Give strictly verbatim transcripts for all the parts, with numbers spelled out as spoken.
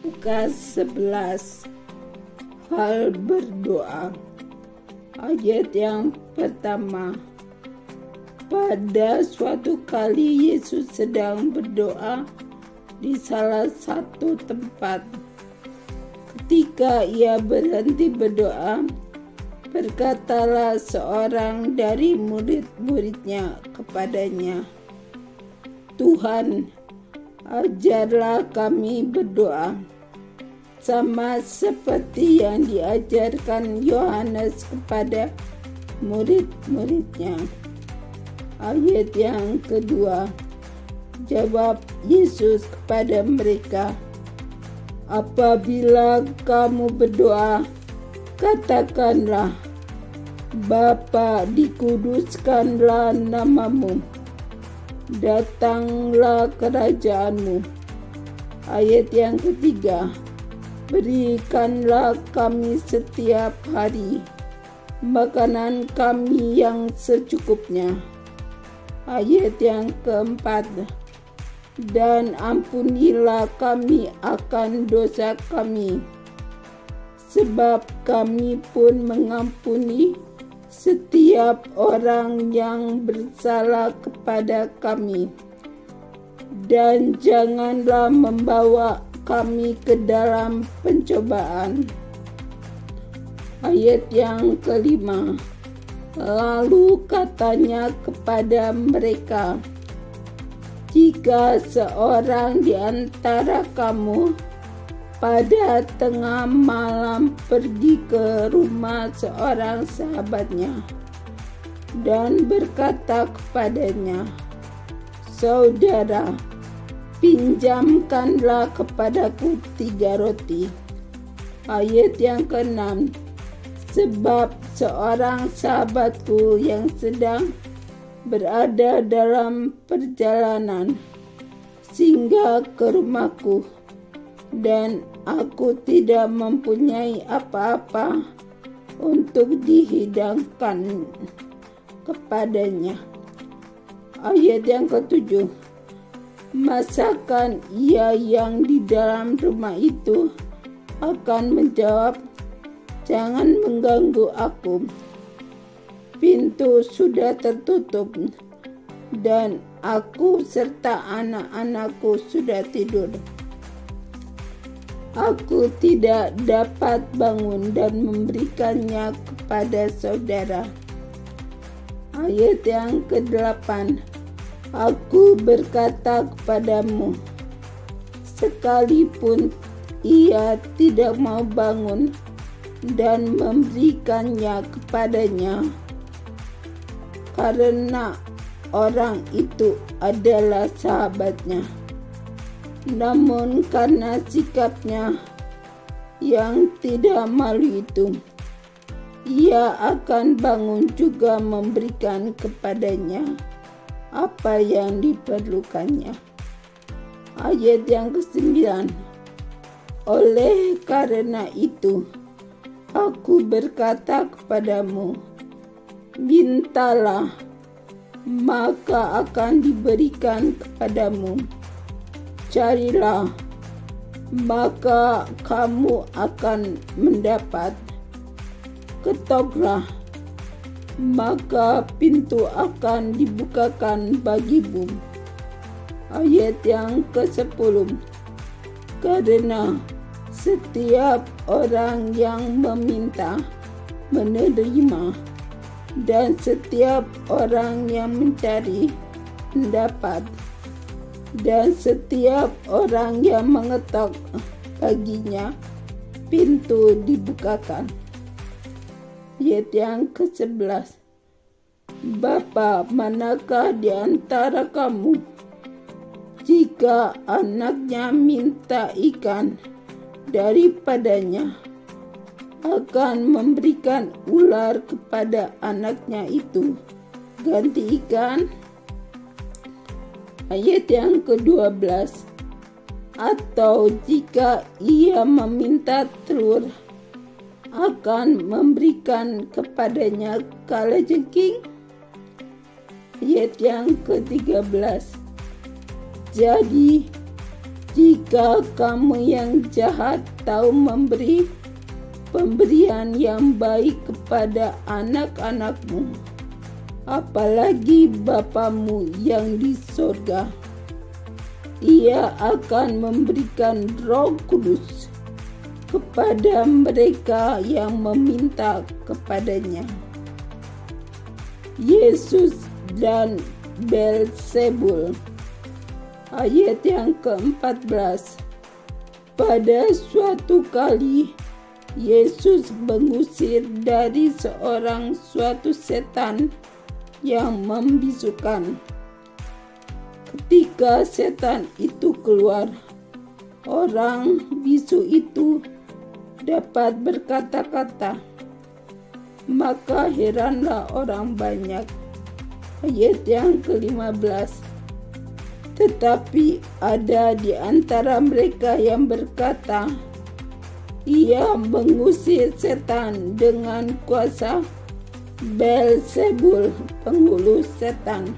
Lukas sebelas. Hal berdoa. Ayat yang pertama. Pada suatu kali Yesus sedang berdoa di salah satu tempat. Ketika ia berhenti berdoa, berkatalah seorang dari murid-muridnya kepadanya, "Tuhan, ajarlah kami berdoa, sama seperti yang diajarkan Yohanes kepada murid-muridnya." Ayat yang kedua. Jawab Yesus kepada mereka, "Apabila kamu berdoa, katakanlah, Bapa, dikuduskanlah namamu, datanglah kerajaanmu." Ayat yang ketiga. Berikanlah kami setiap hari makanan kami yang secukupnya. Ayat yang keempat. Dan ampunilah kami akan dosa kami, sebab kami pun mengampuni setiap orang yang bersalah kepada kami. Dan janganlah membawa kami ke dalam pencobaan. Ayat yang kelima. Lalu katanya kepada mereka, "Jika seorang di antara kamu pada tengah malam pergi ke rumah seorang sahabatnya dan berkata kepadanya, 'Saudara, pinjamkanlah kepadaku tiga roti.' Ayat yang keenam. Sebab seorang sahabatku yang sedang berada dalam perjalanan singgah ke rumahku, dan aku tidak mempunyai apa-apa untuk dihidangkan kepadanya." Ayat yang ketujuh. Masakan ia yang di dalam rumah itu akan menjawab, "Jangan mengganggu aku. Pintu sudah tertutup dan aku serta anak-anakku sudah tidur. Aku tidak dapat bangun dan memberikannya kepada saudara." Ayat yang kedelapan. Aku berkata kepadamu, sekalipun ia tidak mau bangun dan memberikannya kepadanya, karena orang itu adalah sahabatnya, namun karena sikapnya yang tidak malu itu, ia akan bangun juga memberikan kepadanya apa yang diperlukannya. Ayat yang kesembilan. Oleh karena itu, aku berkata kepadamu, mintalah, maka akan diberikan kepadamu. Carilah, maka kamu akan mendapat. Ketoklah, maka pintu akan dibukakan bagimu. Ayat yang kesepuluh. Karena setiap orang yang meminta menerima, dan setiap orang yang mencari mendapat, dan setiap orang yang mengetok baginya pintu dibukakan. Ayat yang kesebelas. Bapa, manakah di antara kamu, jika anaknya minta ikan daripadanya, akan memberikan ular kepada anaknya itu ganti ikan? Ayat yang kedua belas. Atau jika ia meminta telur, akan memberikan kepadanya kalajengking? Ayat yang ketiga belas. Jadi Jika kamu yang jahat tahu memberi pemberian yang baik kepada anak-anakmu, apalagi Bapamu yang di sorga, Ia akan memberikan Roh Kudus kepada mereka yang meminta kepadanya. Yesus dan Beelzebul. Ayat yang keempat belas. Pada suatu kali Yesus mengusir dari seorang suatu setan yang membisukan. Ketika setan itu keluar, orang bisu itu dapat berkata-kata. Maka heranlah orang banyak. Ayat yang kelima belas. Tetapi ada di antara mereka yang berkata, Ia mengusir setan dengan kuasa Beelzebul, penghulu setan.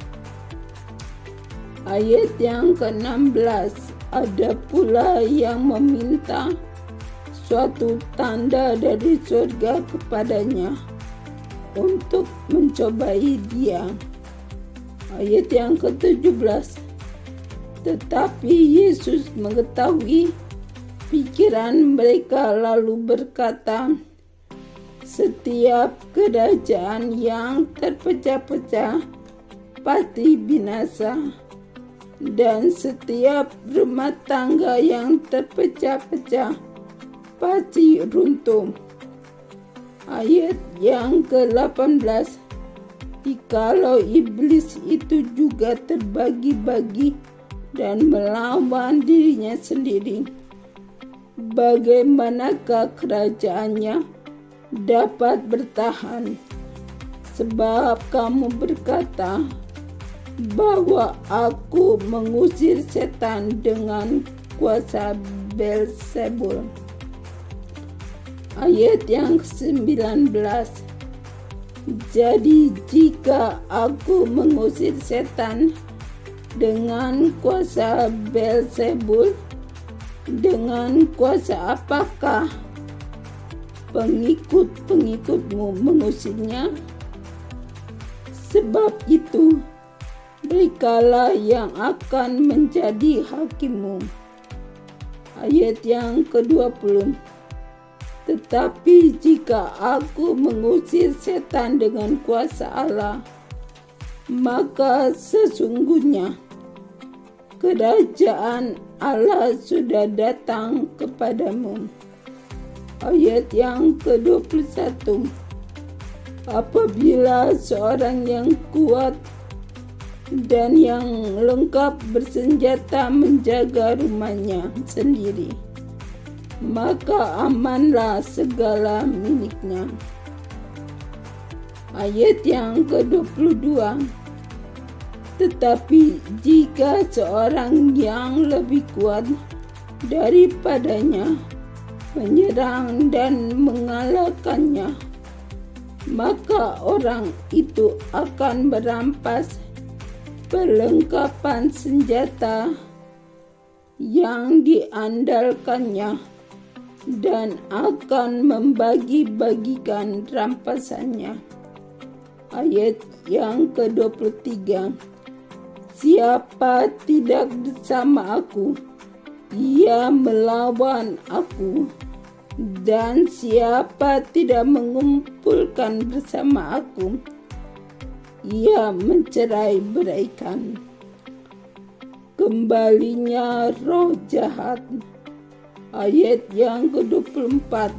Ayat yang keenam belas. Ada pula yang meminta suatu tanda dari surga kepadanya untuk mencobai dia. Ayat yang ketujuh belas. Tetapi Yesus mengetahui pikiran mereka lalu berkata, setiap kerajaan yang terpecah-pecah pasti binasa, dan setiap rumah tangga yang terpecah-pecah pasti runtuh. Ayat yang ke delapan belas. Jikalau iblis itu juga terbagi-bagi dan melawan dirinya sendiri, bagaimanakah kerajaannya dapat bertahan? Sebab kamu berkata bahwa aku mengusir setan dengan kuasa Beelzebul. Ayat yang sembilan belas. Jadi jika aku mengusir setan dengan kuasa Beelzebul, dengan kuasa apakah pengikut-pengikutmu mengusirnya? Sebab itu merekalah yang akan menjadi hakimmu. Ayat yang ke dua puluh. Tetapi jika aku mengusir setan dengan kuasa Allah, maka sesungguhnya kerajaan Allah sudah datang kepadamu. Ayat yang ke dua puluh satu. Apabila seorang yang kuat dan yang lengkap bersenjata menjaga rumahnya sendiri, maka amanlah segala miliknya. Ayat yang ke dua puluh dua. Tetapi jika seorang yang lebih kuat daripadanya menyerang dan mengalahkannya, maka orang itu akan merampas perlengkapan senjata yang diandalkannya dan akan membagi-bagikan rampasannya. Ayat yang ke dua puluh tiga. Siapa tidak bersama aku, ia melawan aku, dan siapa tidak mengumpulkan bersama aku, ia mencerai-beraikan. Kembalinya roh jahat. Ayat yang ke dua puluh empat.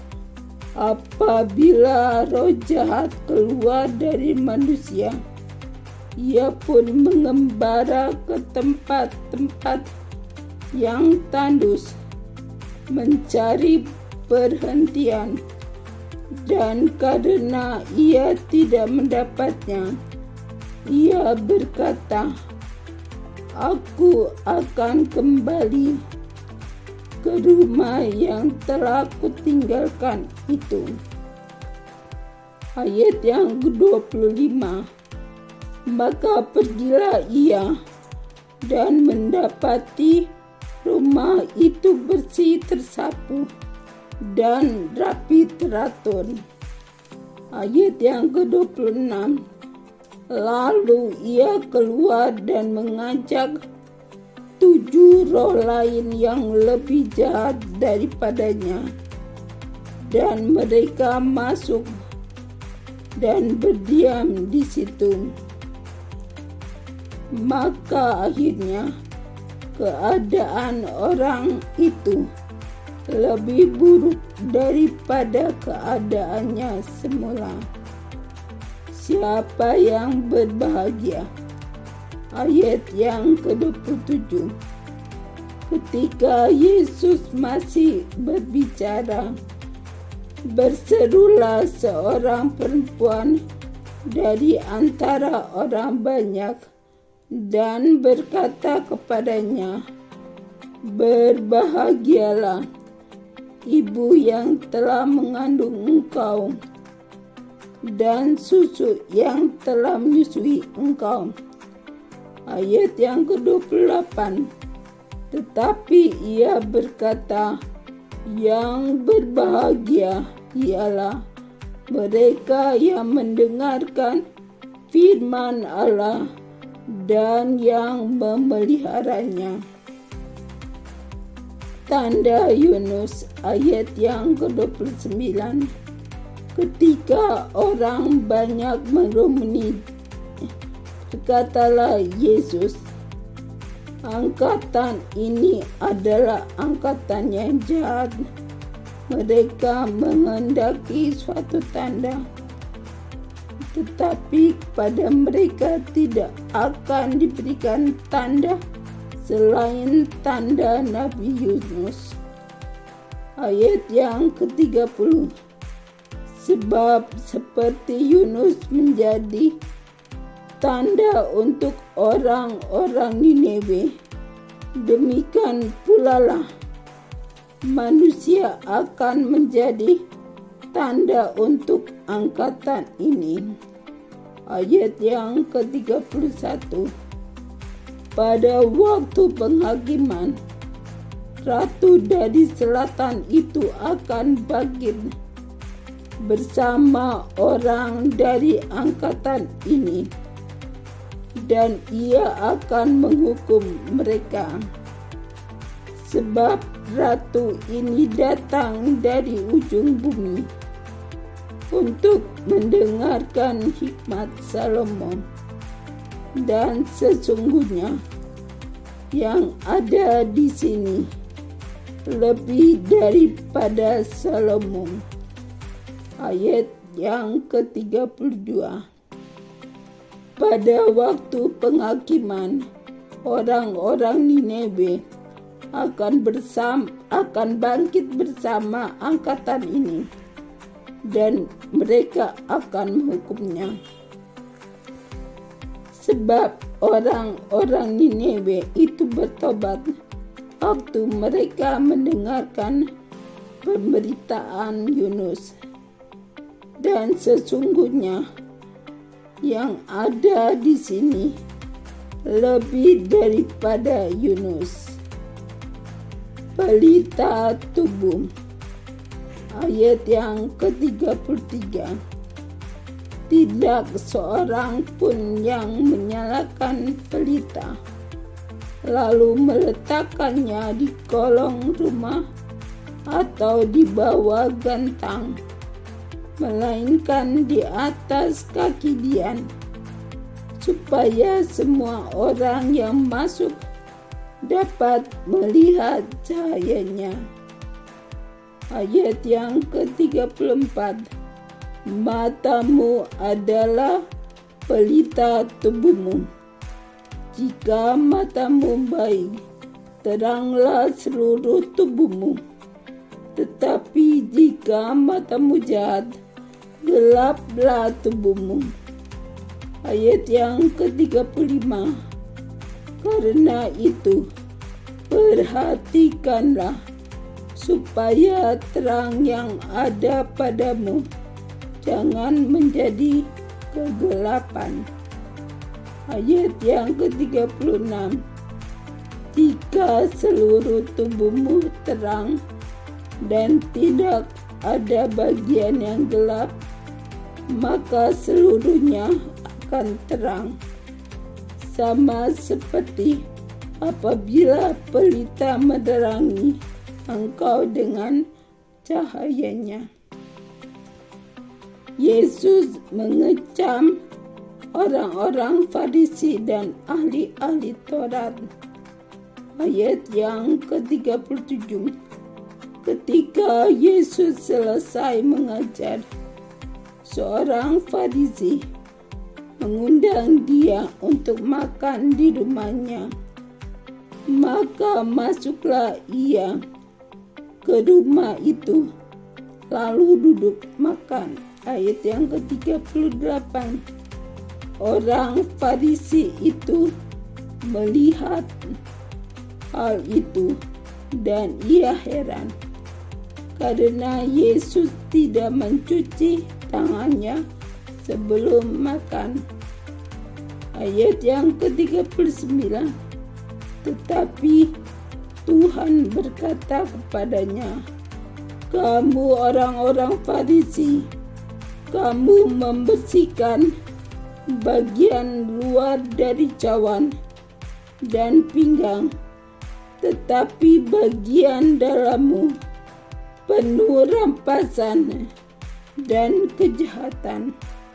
Apabila roh jahat keluar dari manusia, ia pun mengembara ke tempat-tempat yang tandus, mencari perhentian, dan karena ia tidak mendapatnya, ia berkata, aku akan kembali ke rumah yang telah kutinggalkan itu. Ayat yang ke dua puluh lima. Maka pergilah ia dan mendapati rumah itu bersih tersapu dan rapi teratur. Ayat yang ke dua puluh enam. Lalu ia keluar dan mengajak tujuh roh lain yang lebih jahat daripadanya, dan mereka masuk dan berdiam di situ. Maka akhirnya keadaan orang itu lebih buruk daripada keadaannya semula. Siapa yang berbahagia? Ayat yang ke dua puluh tujuh. Ketika Yesus masih berbicara, berserulah seorang perempuan dari antara orang banyak dan berkata kepadanya, "Berbahagialah ibu yang telah mengandung engkau dan susu yang telah menyusui engkau." Ayat yang ke dua puluh delapan. Tetapi ia berkata, "Yang berbahagia ialah mereka yang mendengarkan firman Allah dan yang memeliharanya." Tanda Yunus. Ayat yang ke dua puluh sembilan. Ketika orang banyak merumuni, berkatalah Yesus, "Angkatan ini adalah angkatan yang jahat. Mereka menghendaki suatu tanda, tetapi kepada mereka tidak akan diberikan tanda selain tanda Nabi Yunus." Ayat yang ke tiga puluh. Sebab seperti Yunus menjadi tanda untuk orang-orang Nineve, demikian pula lah manusia akan menjadi tanda untuk angkatan ini. Ayat yang ke tiga puluh satu. Pada waktu penghakiman, ratu dari selatan itu akan bangkit bersama orang dari angkatan ini, dan ia akan menghukum mereka. Sebab ratu ini datang dari ujung bumi untuk mendengarkan hikmat Salomo, dan sesungguhnya yang ada di sini lebih daripada Salomo. Ayat yang ke tiga puluh dua. Pada waktu penghakiman, orang-orang Nineve akan bersama akan bangkit bersama angkatan ini, dan mereka akan menghukumnya. Sebab orang-orang Nineve itu bertobat waktu mereka mendengarkan pemberitaan Yunus, dan sesungguhnya yang ada di sini lebih daripada Yunus. Pelita tubuh. Ayat yang ke tiga puluh tiga. Tidak seorang pun yang menyalakan pelita lalu meletakkannya di kolong rumah atau di bawah gantang, melainkan di atas kaki dian, supaya semua orang yang masuk dapat melihat cahayanya. Ayat yang ke tiga puluh empat. Matamu adalah pelita tubuhmu. Jika matamu baik, teranglah seluruh tubuhmu. Tetapi jika matamu jahat, gelaplah tubuhmu. Ayat yang ke tiga puluh lima. Karena itu, perhatikanlah supaya terang yang ada padamu jangan menjadi kegelapan. Ayat yang ke tiga puluh enam. ketika seluruh tubuhmu terang dan tidak ada bagian yang gelap, maka seluruhnya akan terang. Sama seperti apabila pelita menerangi engkau dengan cahayanya. Yesus mengecam orang-orang Farisi dan ahli-ahli Taurat. Ayat yang ke tiga puluh tujuh. Ketika Yesus selesai mengajar, seorang Farisi mengundang dia untuk makan di rumahnya. Maka masuklah ia ke rumah itu, lalu duduk makan. Ayat yang ke tiga puluh delapan. Orang Farisi itu melihat hal itu dan ia heran karena Yesus tidak mencuci tangannya sebelum makan. Ayat yang ke tiga puluh sembilan. Tetapi Tuhan berkata kepadanya, "Kamu orang-orang Farisi, kamu membersihkan bagian luar dari cawan dan pinggang, tetapi bagian dalammu penuh rampasan dan kejahatan."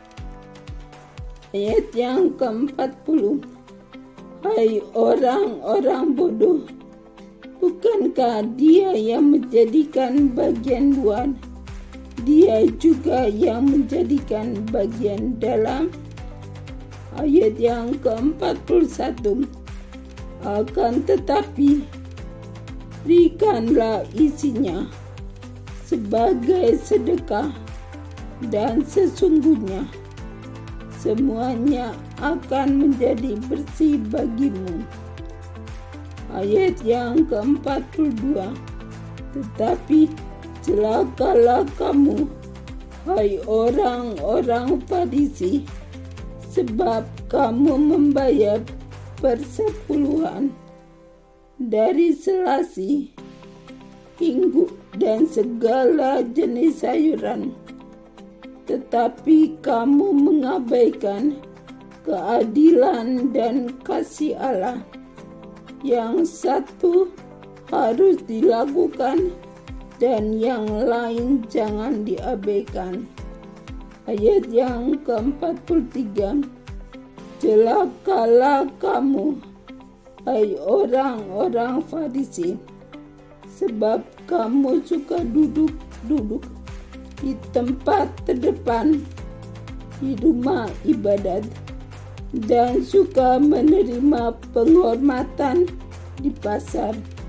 Ayat yang ke empat puluh. Hai orang-orang bodoh, bukankah dia yang menjadikan bagian luar, dia juga yang menjadikan bagian dalam? Ayat yang ke empat puluh satu. Akan tetapi berikanlah isinya sebagai sedekah, dan sesungguhnya semuanya akan menjadi bersih bagimu. Ayat yang ke empat puluh dua. Tetapi celakalah kamu, hai orang-orang Farisi, sebab kamu membayar persepuluhan dari selasi, inggu, dan segala jenis sayuran, tetapi kamu mengabaikan keadilan dan kasih Allah. Yang satu harus dilakukan dan yang lain jangan diabaikan. Ayat yang ke empat puluh tiga. Celakalah kamu, hai orang-orang Farisi, sebab kamu suka duduk-duduk di tempat terdepan di rumah ibadat dan suka menerima penghormatan di pasar.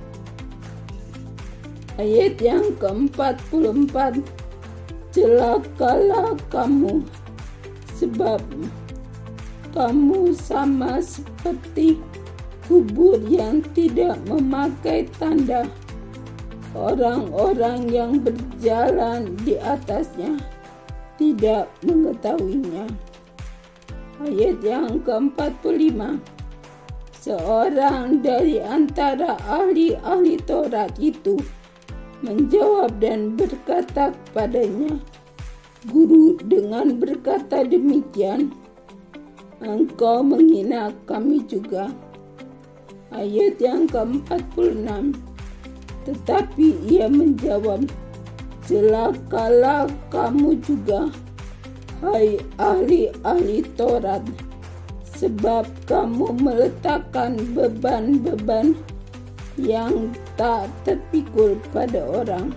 Ayat yang ke empat puluh empat. Celakalah kamu, sebab kamu sama seperti kubur yang tidak memakai tanda. Orang-orang yang berjalan di atasnya tidak mengetahuinya. Ayat yang ke empat puluh lima. Seorang dari antara ahli-ahli Taurat itu menjawab dan berkata kepadanya, "Guru, dengan berkata demikian, engkau menghina kami juga." Ayat yang ke empat puluh enam. Tetapi ia menjawab, "Celakalah kamu juga, hai ahli-ahli Taurat, sebab kamu meletakkan beban-beban yang tak terpikul pada orang,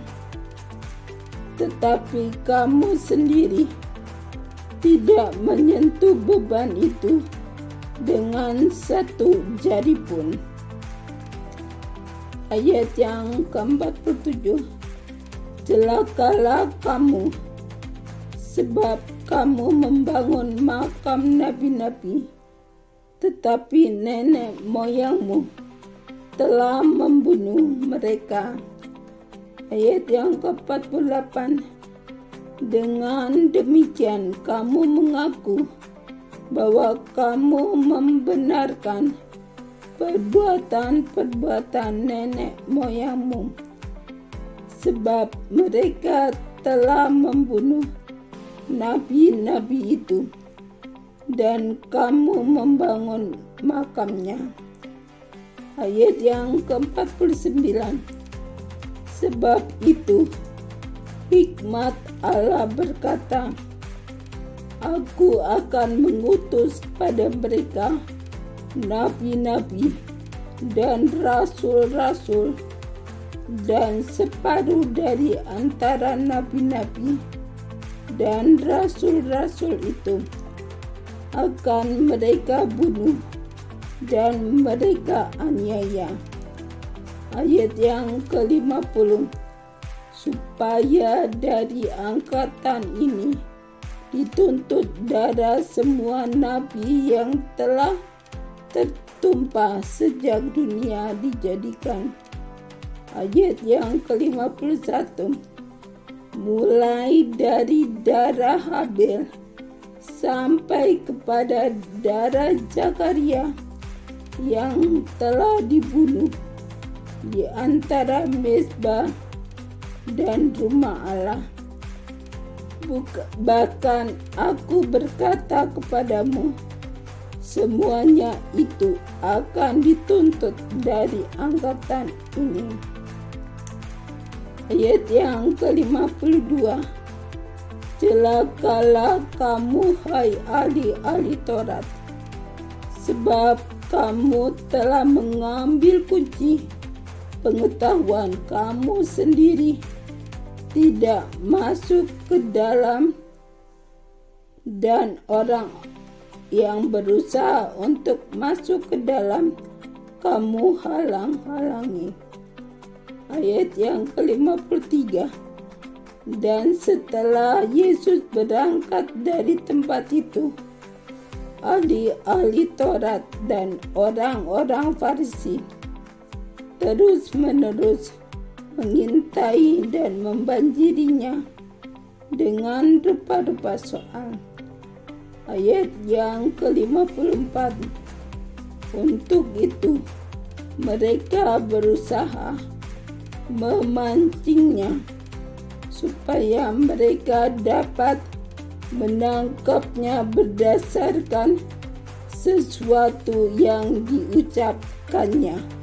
tetapi kamu sendiri tidak menyentuh beban itu dengan satu jari pun." Ayat yang ke empat puluh tujuh. Celakalah kamu, sebab kamu membangun makam nabi-nabi, tetapi nenek moyangmu telah membunuh mereka. Ayat yang ke empat puluh delapan. Dengan demikian kamu mengaku bahwa kamu membenarkan perbuatan-perbuatan nenek moyangmu, sebab mereka telah membunuh nabi-nabi itu, dan kamu membangun makamnya. Ayat yang keempat puluh sembilan. Sebab itu hikmat Allah berkata, Aku akan mengutus pada mereka nabi-nabi dan rasul-rasul, dan separuh dari antara nabi-nabi dan rasul-rasul itu akan mereka bunuh dan mereka aniaya. Ayat yang ke lima puluh. Supaya dari angkatan ini dituntut darah semua nabi yang telah tertumpah sejak dunia dijadikan. Ayat yang ke lima puluh satu. Mulai dari darah Habel sampai kepada darah Zakaria yang telah dibunuh di antara mezbah dan rumah Allah. Buka, bahkan aku berkata kepadamu, semuanya itu akan dituntut dari angkatan ini. Ayat yang ke lima puluh dua. Celakalah kamu, hai ahli-ahli Taurat, sebab kamu telah mengambil kunci pengetahuan kamu sendiri, tidak masuk ke dalam, dan orang yang berusaha untuk masuk ke dalam kamu halang-halangi. Ayat yang ke lima puluh tiga. Dan setelah Yesus berangkat dari tempat itu, ahli-ahli Taurat dan orang-orang Farisi terus-menerus mengintai dan membanjirinya dengan rupa-rupa soal. Ayat yang ke lima puluh empat. Untuk itu mereka berusaha memancingnya supaya mereka dapat menangkapnya berdasarkan sesuatu yang diucapkannya.